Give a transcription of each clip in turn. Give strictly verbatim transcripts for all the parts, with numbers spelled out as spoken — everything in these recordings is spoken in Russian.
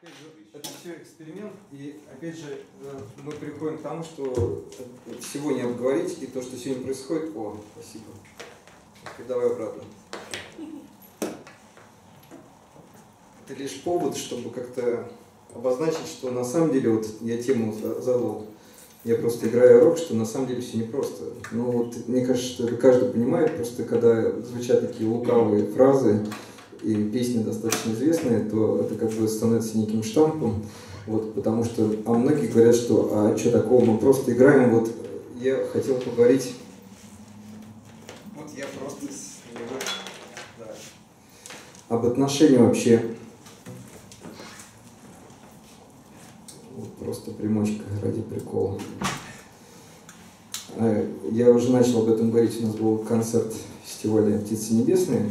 опять же, это все эксперимент, и опять же мы приходим к тому, что всего не обговорить, и то, что сегодня происходит. О, спасибо. Давай обратно. Это лишь повод, чтобы как-то обозначить, что на самом деле, вот я тему задал, я просто играю рок, что на самом деле все непросто. Но вот мне кажется, что это каждый понимает, просто когда звучат такие лукавые фразы, и песни достаточно известные, то это как бы становится неким штампом, вот, потому что, а многие говорят, что, а что такого, мы просто играем, вот, я хотел поговорить, вот я просто, да, об отношении вообще, вот, просто примочка ради прикола. Я уже начал об этом говорить, у нас был концерт фестиваля «Птицы небесные».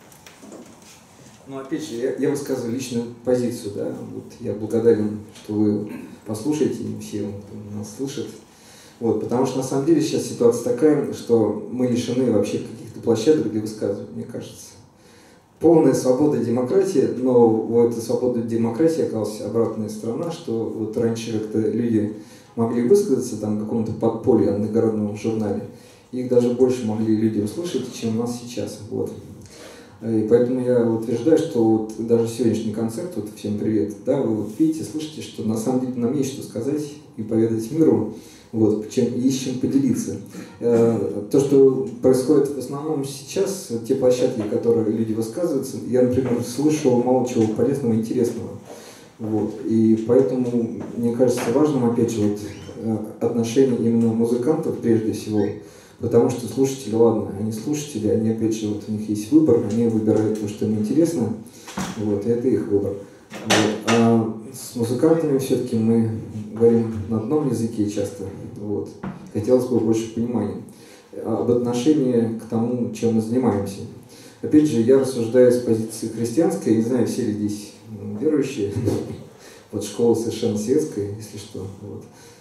Но опять же, я, я высказываю личную позицию, да, вот я благодарен, что вы послушаете, и все кто нас слышит, вот, потому что на самом деле сейчас ситуация такая, что мы лишены вообще каких-то площадок для высказывания, мне кажется. Полная свобода и демократия, но у этой свободы и демократии оказалась обратная сторона, что вот раньше как-то люди могли высказаться там в каком-то подполье андеграундном журнале, их даже больше могли люди услышать, чем у нас сейчас, вот. И поэтому я утверждаю, что вот даже сегодняшний концерт, вот всем привет, да, вы вот видите, слышите, что на самом деле нам есть что сказать и поведать миру, вот, чем, есть чем поделиться. То, что происходит в основном сейчас, те площадки, которые люди высказываются, я, например, слышал мало чего полезного и интересного. Вот, и поэтому, мне кажется, важным, опять же, вот, отношение именно музыкантов прежде всего. Потому что слушатели, ладно, они слушатели, они опять же, вот у них есть выбор, они выбирают то, что им интересно, вот, и это их выбор. Вот. А с музыкантами все-таки мы говорим на одном языке часто, вот. Хотелось бы больше понимания об отношении к тому, чем мы занимаемся. Опять же, я рассуждаю с позиции христианской, я не знаю, все ли здесь верующие, вот школа совершенно светская, если что, вот.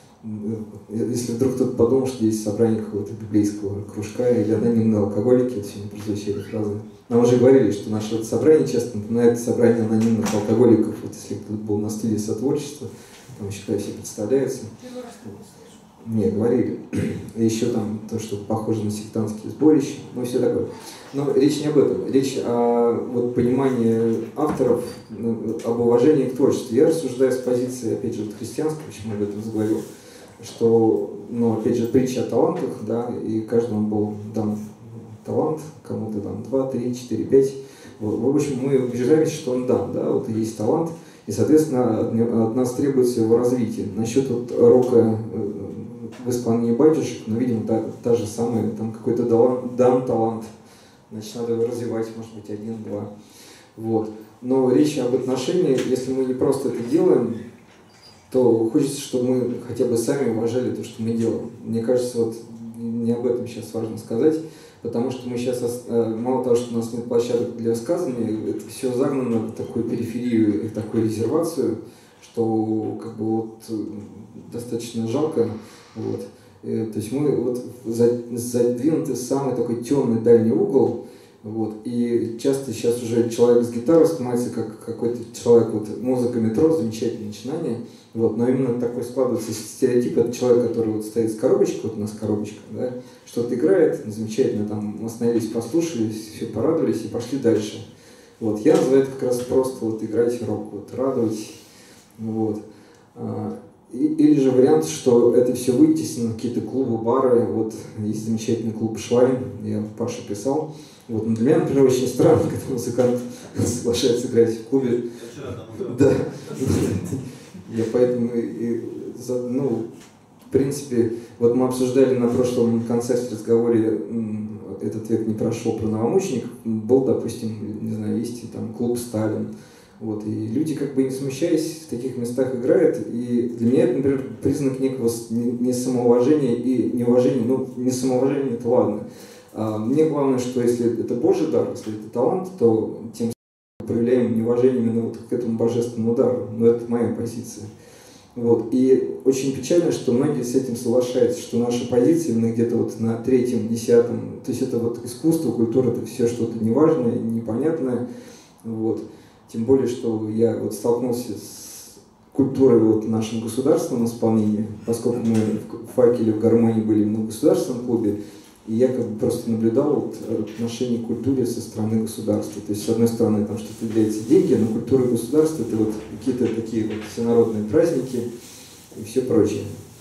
Если вдруг кто-то подумал, что здесь собрание какого-то библейского кружка или анонимные алкоголики, вот сегодня прозвучали фразы. Нам уже говорили, что наше вот собрание часто напоминает собрание анонимных алкоголиков. Вот если кто-то был на студии сотворчества, там еще когда все представляются. Не, говорили. И еще там то, что похоже на сектантские сборища, ну и все такое. Но речь не об этом. Речь о вот, понимании авторов, об уважении к творчеству. Я рассуждаю с позиции, опять же, вот, христианской, почему я об этом заговорил, что, ну, опять же, притча о талантах, да, и каждому был дан талант, кому-то там два, три, четыре, пять. Вот. В общем, мы убеждаемся, что он дан, да, вот есть талант, и, соответственно, от нас требуется его развитие. Насчет вот рока в исполнении батюшек, ну, видимо, та, та же самая, там какой-то дан талант, значит, надо его развивать, может быть, один-два. Вот. Но речь об отношениях, если мы не просто это делаем, то хочется, чтобы мы хотя бы сами уважали то, что мы делаем. Мне кажется, вот не об этом сейчас важно сказать, потому что мы сейчас, мало того, что у нас нет площадок для высказывания, это все загнано в такую периферию и в такую резервацию, что как бы вот достаточно жалко. Вот. То есть мы вот задвинуты в самый такой темный дальний угол, вот. И часто сейчас уже человек с гитарой воспринимается как какой-то человек, вот, музыка метро, замечательное начинание, вот. Но именно такой складывается стереотип, это человек, который вот стоит с коробочкой, вот у нас коробочка, да, что-то играет, замечательно, там остановились, послушались, все порадовались и пошли дальше. Вот. Я называю это как раз просто вот играть рок, вот, радовать, вот. Или же вариант, что это все вытеснено, какие-то клубы, бары, вот есть замечательный клуб «Швайн», я Паше писал. Вот, но для меня, например, очень странно, когда музыкант соглашается играть в клубе. Да. Я поэтому, ну, в принципе, вот мы обсуждали на прошлом концерте, разговоре «Этот век не прошел» про новомучеников. Был, допустим, не знаю, есть там клуб «Сталин». Вот, и люди, как бы не смущаясь, в таких местах играют, и для меня это, например, признак некого несамоуважения и неуважения, ну, несамоуважение это ладно. А мне главное, что если это Божий дар, если это талант, то тем самым мы проявляем неуважение именно вот к этому божественному дару, но это моя позиция. Вот, и очень печально, что многие с этим соглашаются, что наша позиция именно где-то вот на третьем, десятом, то есть это вот искусство, культура, это все что-то неважное, непонятное, вот. Тем более, что я вот столкнулся с культурой вот, нашим государственном исполнении, поскольку мы в «Факеле», в «Гармонии» были в государственном клубе, и я как бы просто наблюдал вот, отношение к культуре со стороны государства. То есть, с одной стороны, там что-то является деньги, но культура государства – это вот какие-то такие вот всенародные праздники и все прочее.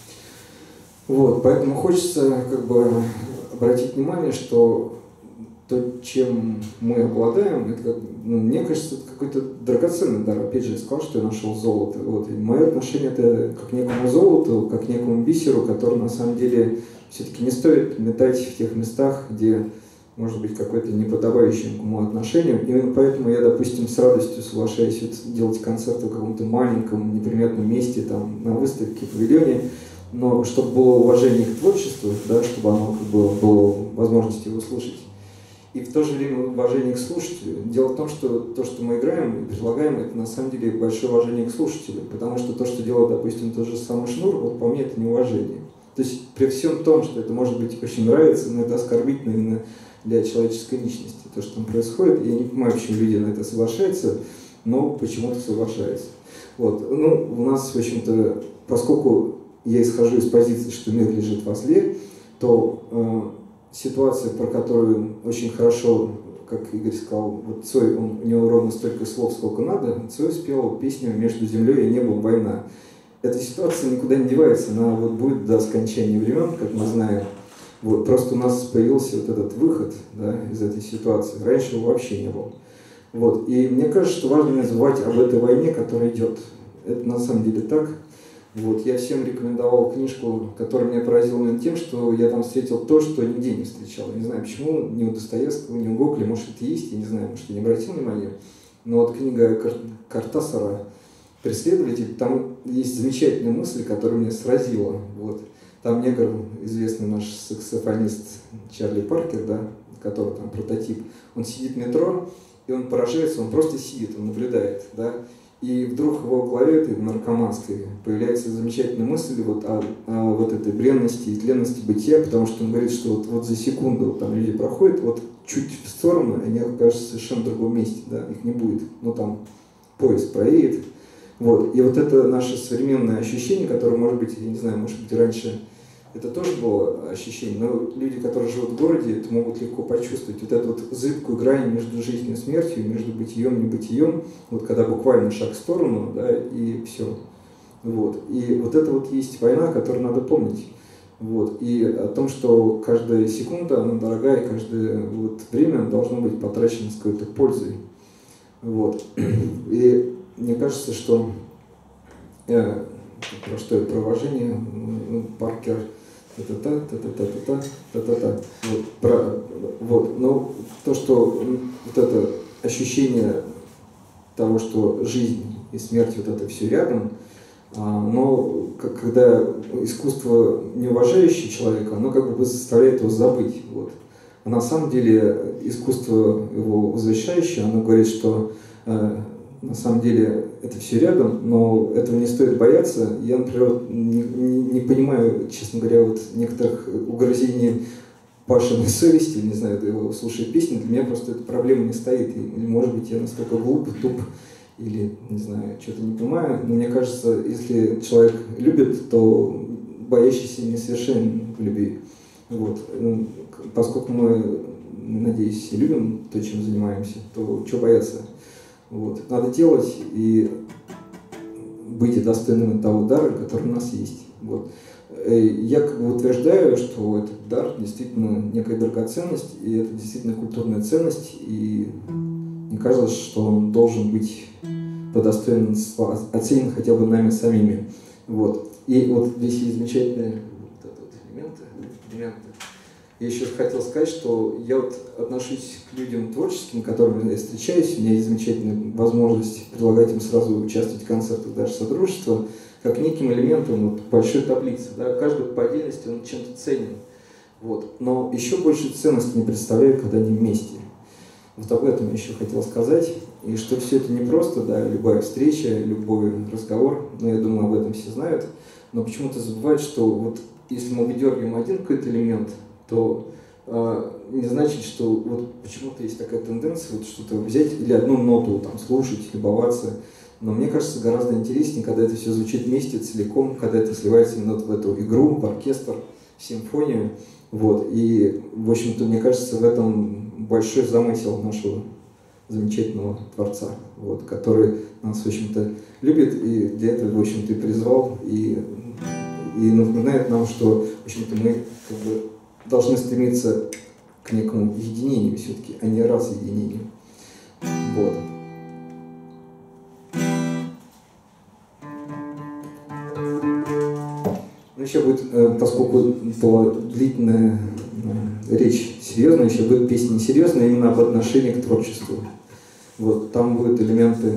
Вот, поэтому хочется как бы обратить внимание, что то, чем мы обладаем, это, ну, мне кажется, это какой-то драгоценный дар. Опять же, я сказал, что я нашел золото. Вот. И мое отношение это как к некому золоту, как к некому бисеру, который на самом деле все-таки не стоит метать в тех местах, где может быть какое-то неподобающее к моему отношению. Именно поэтому я, допустим, с радостью соглашаюсь вот делать концерты в каком-то маленьком, неприметном месте, там, на выставке, павильоне, но чтобы было уважение к творчеству, да, чтобы оно как бы, было возможность его слушать. И в то же время уважение к слушателю. Дело в том, что то, что мы играем и предлагаем, это на самом деле большое уважение к слушателю, потому что то, что делает, допустим, тот же самый Шнур, вот по мне это неуважение. То есть при всем том, что это может быть очень нравится, но это оскорбительно именно для человеческой личности. То, что там происходит, я не понимаю, почему люди на это соглашаются, но почему-то соглашаются. Вот. Ну, у нас, в общем-то, поскольку я исхожу из позиции, что мир лежит во зле, то э, ситуация, про которую очень хорошо, как Игорь сказал, вот Цой, он, у него ровно столько слов, сколько надо, Цой спел песню «Между землей и небом война». Эта ситуация никуда не девается, она вот будет до скончания времен, как мы знаем. Вот, просто у нас появился вот этот выход, да, из этой ситуации. Раньше его вообще не было. Вот, и мне кажется, что важно не забывать об этой войне, которая идет. Это на самом деле так. Вот, я всем рекомендовал книжку, которая меня поразила именно тем, что я там встретил то, что нигде не встречал. Я не знаю почему, ни у Достоевского, ни у Гоголя, может это есть, я не знаю, может я не обратил внимания. Но вот книга Кар Картасара «Преследователь», там есть замечательная мысль, которая меня сразила. Вот. Там негр, известный наш саксофонист Чарли Паркер, да, который там прототип, он сидит в метро, и он поражается, он просто сидит, он наблюдает, да, и вдруг в его голове, этой наркоманской, появляется замечательная мысль вот о, о вот этой бренности и тленности бытия, потому что он говорит, что вот, вот за секунду вот там люди проходят, вот чуть в сторону, они окажутся в совершенно другом месте, да, их не будет, ну там поезд проедет. Вот. И вот это наше современное ощущение, которое, может быть, я не знаю, может быть, раньше это тоже было ощущение, но люди, которые живут в городе, это могут легко почувствовать. Вот эту вот зыбкую грань между жизнью и смертью, между бытием и небытием, вот когда буквально шаг в сторону, да, и все. Вот. И вот это вот есть война, которую надо помнить. Вот. И о том, что каждая секунда, она дорогая, и каждое вот время должно быть потрачено с какой-то пользой. Вот. И мне кажется, что э, про что это, про уважение, Паркер, та-та-та, та-та-та, та-та-та, вот, про, вот, но то, что вот это ощущение того, что жизнь и смерть, вот это все рядом, но когда искусство не уважающее человека, оно как бы заставляет его забыть, вот. А на самом деле искусство его возвещающее, оно говорит, что на самом деле это все рядом, но этого не стоит бояться. Я, например, не, не, не понимаю, честно говоря, вот некоторых угрызений Пашиной совести, не знаю, его слушая песни, для меня просто эта проблема не стоит. Или, может быть, я настолько глуп, туп, или, не знаю, что-то не понимаю. Но мне кажется, если человек любит, то боящийся несовершенен в любви. Вот. Поскольку мы, надеюсь, все любим то, чем занимаемся, то чего бояться? Вот. Надо делать и быть достойным того дара, который у нас есть. Вот. Я как бы утверждаю, что этот дар действительно некая драгоценность, и это действительно культурная ценность, и мне кажется, что он должен быть по достоинству оценен хотя бы нами самими. Вот. И вот здесь есть замечательные вот это вот элементы, элементы. Я еще хотел сказать, что я вот отношусь к людям творческим, с которыми я встречаюсь. У меня есть замечательная возможность предлагать им сразу участвовать в концертах даже содружества, как неким элементом вот, большой таблицы. Да? Каждый по отдельности он чем-то ценен. Вот. Но еще большую ценность не представляют, когда они вместе. Вот об этом я еще хотел сказать. И что все это не просто, да, любая встреча, любой разговор, но я думаю, об этом все знают. Но почему-то забывают, что вот если мы выдергиваем один какой-то элемент, то э, не значит, что вот почему-то есть такая тенденция вот что-то взять или одну ноту там слушать, любоваться, Но мне кажется, гораздо интереснее, когда это все звучит вместе, целиком, когда это сливается именно в эту игру, в оркестр, в симфонию. Вот. И, в общем-то, мне кажется, в этом большой замысел нашего замечательного Творца, вот, который нас, в общем-то, любит и для этого, в общем-то, и призвал, и, и напоминает нам, что, в общем-то, мы как бы должны стремиться к некому единению все-таки, а не разъединению. Вот. Ну, еще будет, поскольку была длительная речь серьезная, еще будет песня несерьезная именно об отношении к творчеству. Вот, там будут элементы,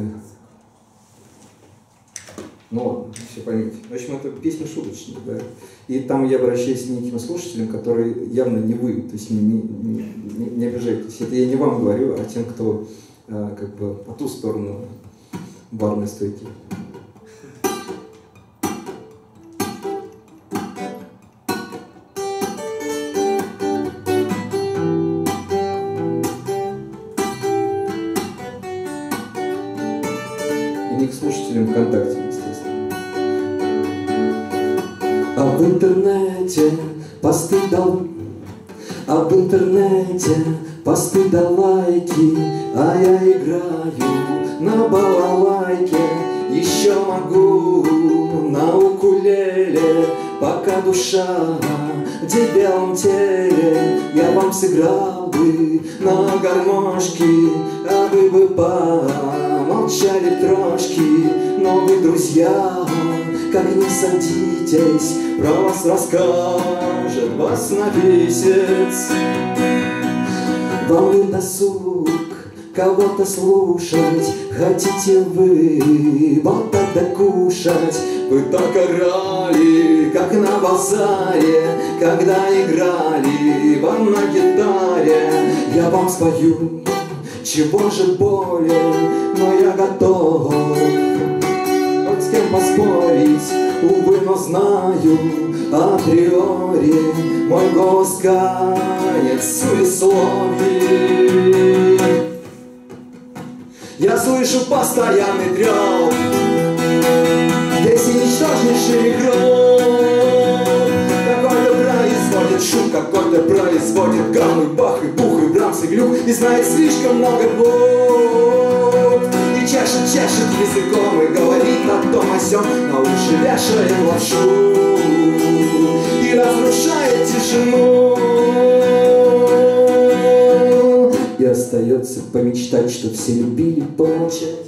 ну ладно, все поймите. В общем, это песня шуточная, да. И там я обращаюсь к неким слушателям, которые явно не вы, то есть не, не, не, не обижайтесь. Это я не вам говорю, а тем, кто а, как бы по ту сторону барной стойки. И к слушателям ВКонтакте, естественно. А в интернете посты дал, а в интернете посты да лайки, а я играю на балалайке, еще могу на укулеле, пока душа в дебелом теле. Я вам сыграл бы на гармошке, а вы бы помолчали трошки. Но вы, друзья, как не садитесь, про вас расскажет вас на месяц. Вам не досуг кого-то слушать, хотите вы вот тогда кушать. Вы так орали, как на базаре, когда играли вам на гитаре. Я вам спою, чего же более, но я готов хоть с кем поспорить, увы, но знаю априори, мой голос канет в суесловии. Я слышу постоянный трёп, здесь и ничтожнейший игрок. Какой-то производит шум, какой-то производит гаммы, бах и бух, и брамс, и глюк, и знает слишком много букв. И чешет, чешет языком, и говорит о том о сём, на уши вешает лапшу и разрушает тишину. И остается помечтать, что все любили помолчать.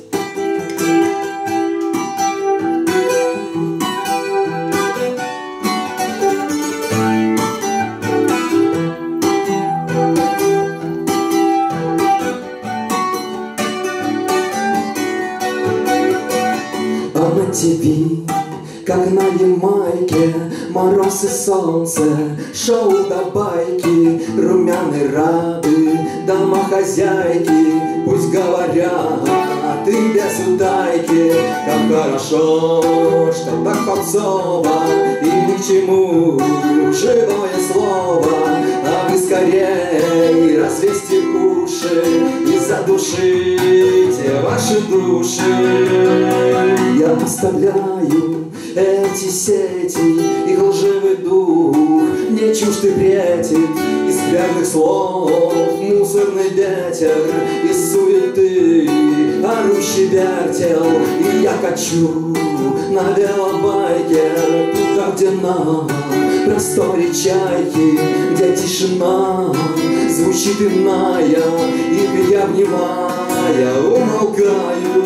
А на ТВ, как на Ямайке, мороз и солнце, шоу да байки, румяные рады, домохозяйки, пусть говорят, а ты без утайки. Как хорошо, что так попсово, и ни к чему живое слово. А вы скорее развесьте уши и задушите ваши души. Я оставляю эти сети, их лживый дух мне чужд и претит. Из скверных слов мусорный ветер, из суеты орущий вертел. И я качу на велобайке туда, где на просторе чайки, где тишина звучит иная, и я, внимая, умолкаю.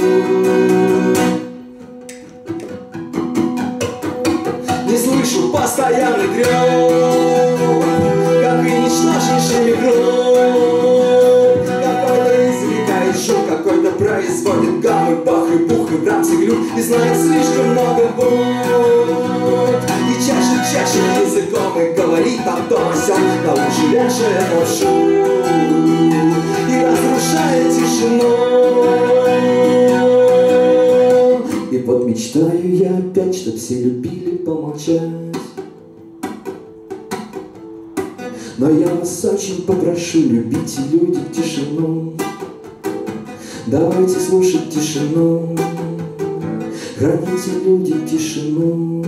Не слышу постоянный трёп, как и ничтожнейший микроб. Какой-то извлекает шум, какой-то производит гаммы, бах и бух, и брамс, и глюк, и знает слишком много букв. И чашет, чашет языком, и говорит о том о сём, на уши вешает лапшу и разрушает тишину. И вот мечтаю я опять, чтоб все любили помолчать. Но я вас очень попрошу, любите, люди, тишину. Давайте слушать тишину. храните люди тишину.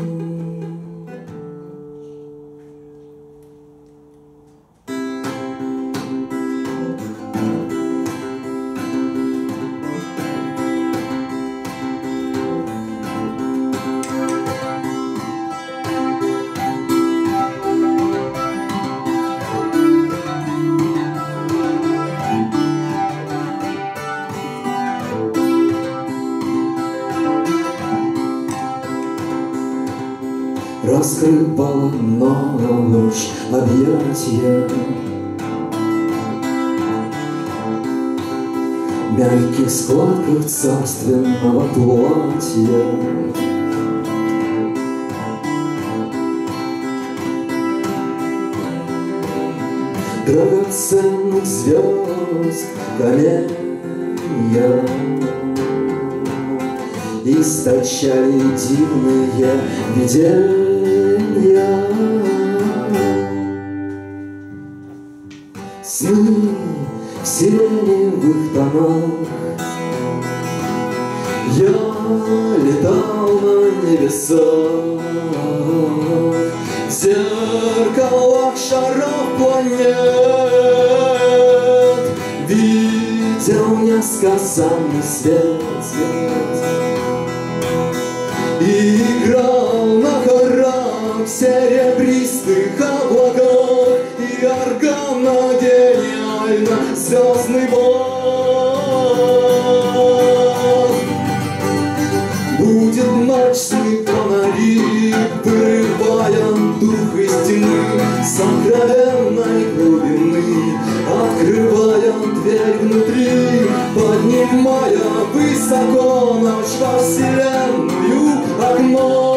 Раскрывала ночь объятия в мягких складках царственного платья. Драгоценных звезд каменья источали дивные видения. Сны в сиреневых тонах. Я летал на небесах, в зеркалах шаров планет, видел несказанный свет, играл на хорах в серебристых облаках, и органно гениально звездный бог. Будет ночь, сны фонари, вырывая дух из тьмы сокровенной глубины, открывая дверь внутри, поднимая высоко ночь во вселенную окно.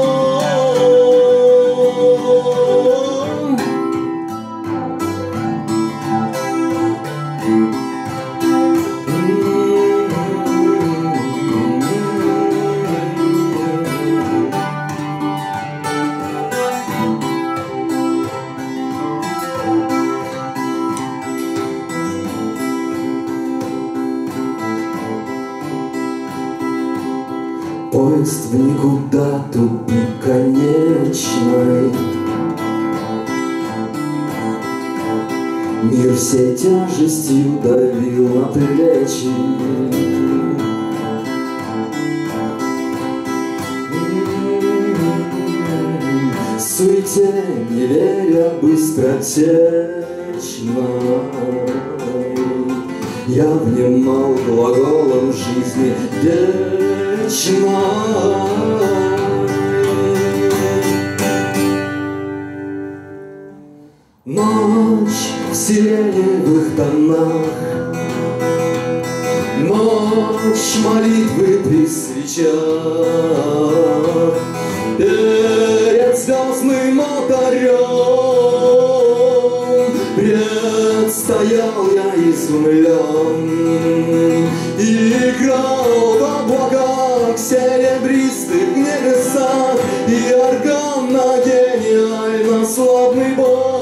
Поезд в никуда, тупик конечный. Мир всей тяжестью давил на плечи. В суете, не веря быстротечной, я внимал глаголом жизни вечной. Ночь в сиреневых тонах, ночь молитвы при свечах, перед звездным алтарем предстоял я изумлен, играл в облаках серебристых небесах, и органно гениально славный бог.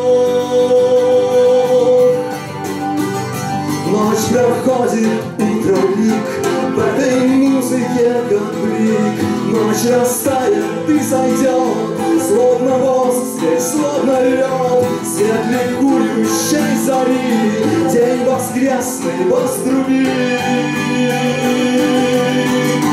Ночь проходит, утро лик, в этой музыке как блик. Ночь растает и сойдет, словно воск здесь, словно лед. Свет ликующей зари, день воскресный вострубит.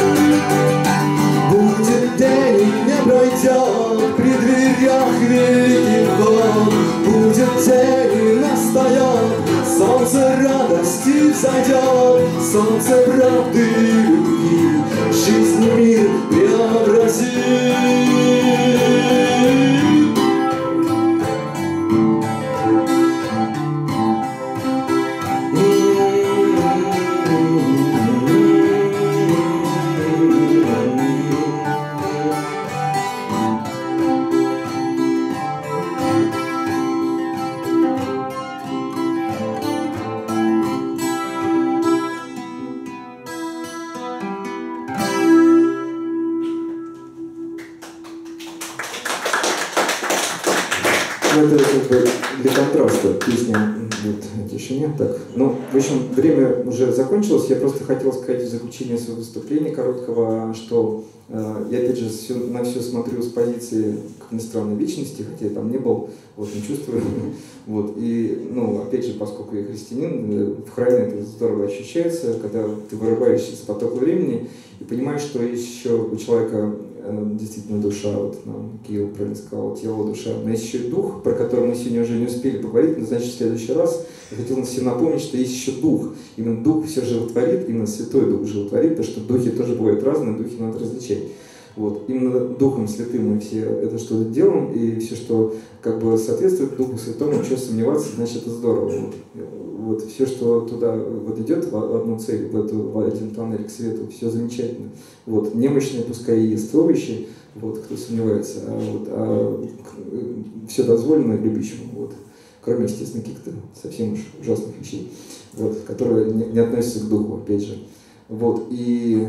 Будет день и не пройдет при дверях великих год. Будет день и настает, солнце радости взойдет, солнце правды и любви жизнь и мир преобразит. это как бы для контраста песня вот, о тишине. Так. Ну, в общем, время уже закончилось. Я просто хотел сказать в заключение своего выступления короткого, что э, я опять же все, на все смотрю с позиции, как ни странно, вечности, хотя я там не был, вот, не чувствую. Вот, и, ну, опять же, поскольку я христианин, в храме это здорово ощущается, когда ты вырываешься из потока времени и понимаешь, что еще у человека действительно душа, вот нам Кирилл правильно сказал, тело, душа, но есть еще дух, про который мы сегодня уже не успели поговорить, но значит в следующий раз я хотел всем напомнить, что есть еще дух. Именно дух все животворит, именно Святой Дух животворит, потому что духи тоже бывают разные, духи надо различать. Вот. Именно Духом Святым мы все это что-то делаем, и все, что как бы соответствует Духу Святому, что сомневаться, значит это здорово. Вот. Вот. Все, что туда вот идет в одну цель, в, эту, в один тоннель к свету, все замечательно. Вот. Немощные пускай и есть словищи, вот, кто сомневается, а, вот, а все дозволено любящему. Вот. Кроме, естественно, каких-то совсем уж ужасных вещей, вот, которые не, не относятся к Духу, опять же. Вот, и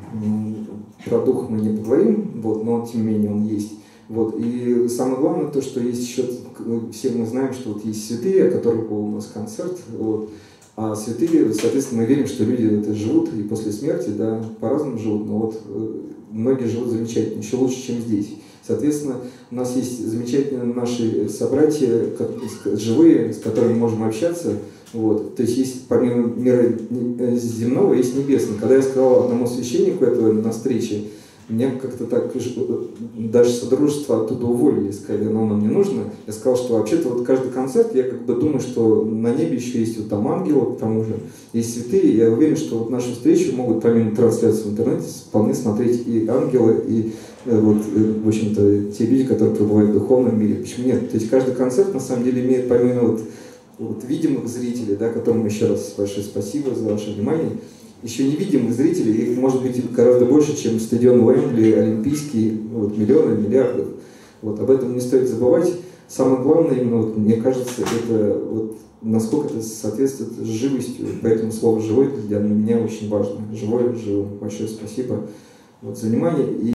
про дух мы не поговорим, вот, но тем не менее он есть. Вот, и самое главное то, что есть еще, все мы знаем, что вот есть святые, о которых был у нас концерт, вот, а святые, соответственно, мы верим, что люди это живут и после смерти, да, по-разному живут, но вот многие живут замечательно, еще лучше, чем здесь. Соответственно, у нас есть замечательные наши собратья, живые, с которыми мы можем общаться. Вот. То есть есть помимо мира земного, есть небесный. Когда я сказал одному священнику этого на встрече, меня как-то так, даже содружество оттуда уволили, сказали, но нам не нужно. Я сказал, что вообще-то вот каждый концерт, я как бы думаю, что на небе еще есть вот там ангелы, к тому же есть святые. Я уверен, что вот нашу встречу могут помимо трансляции в интернете вполне смотреть и ангелы, и вот, в общем-то, те люди, которые пребывают в духовном мире. Почему нет? То есть каждый концерт на самом деле имеет помимо вот, вот видимых зрителей, да, которым еще раз большое спасибо за ваше внимание, еще невидимых зрителей, их может быть гораздо больше, чем стадион Уэмбли, Олимпийский, вот, миллионы, миллиардов. Вот, об этом не стоит забывать. Самое главное, именно, вот, мне кажется, это вот, насколько это соответствует с живостью. Поэтому слово «живой» для меня очень важно. Живой, живой. Большое спасибо вот, за внимание. И